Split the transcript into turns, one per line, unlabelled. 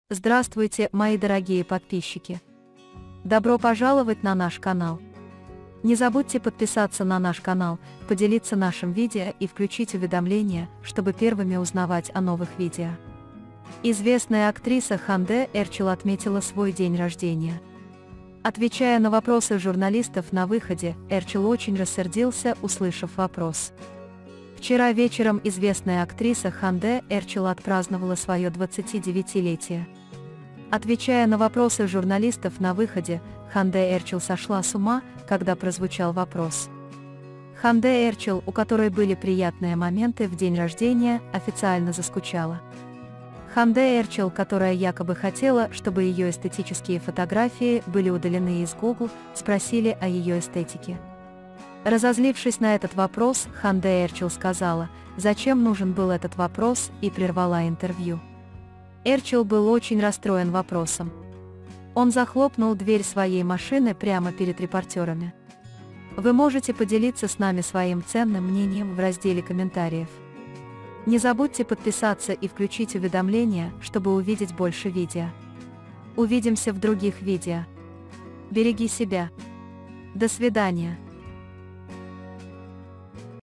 Здравствуйте, мои дорогие подписчики! Добро пожаловать на наш канал! Не забудьте подписаться на наш канал, поделиться нашим видео и включить уведомления, чтобы первыми узнавать о новых видео. Известная актриса Ханде Эрчел отметила свой день рождения. Отвечая на вопросы журналистов на выходе, Эрчел очень рассердился, услышав вопрос. Вчера вечером известная актриса Ханде Эрчел отпраздновала свое 29-летие. Отвечая на вопросы журналистов на выходе, Ханде Эрчел сошла с ума, когда прозвучал вопрос. Ханде Эрчел, у которой были приятные моменты в день рождения, официально заскучала. Ханде Эрчел, которая якобы хотела, чтобы ее эстетические фотографии были удалены из Google, спросили о ее эстетике. Разозлившись на этот вопрос, Ханде Эрчел сказала, зачем нужен был этот вопрос, и прервала интервью. Эрчел был очень расстроен вопросом. Он захлопнул дверь своей машины прямо перед репортерами. Вы можете поделиться с нами своим ценным мнением в разделе комментариев. Не забудьте подписаться и включить уведомления, чтобы увидеть больше видео. Увидимся в других видео. Береги себя. До свидания.